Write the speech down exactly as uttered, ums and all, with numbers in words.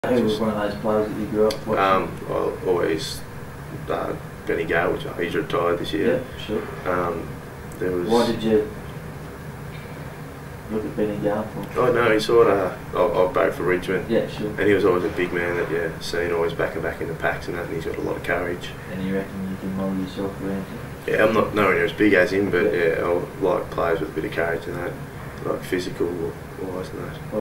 Who was one of those players that you grew up watching? Um, well, always uh, Brendon Gale, which he's retired this year. Yeah, sure. Um, there was. Why did you look at Brendon Gale for? Oh no, he sort of. I, I played for Richmond. Yeah, sure. And he was always a big man that yeah, seen always back and back in the packs and that. And he's got a lot of courage. And you reckon you can mould yourself around him? Yeah, I'm not nowhere near as big as him, but yeah, yeah, I like players with a bit of courage and that, like physical wise and that.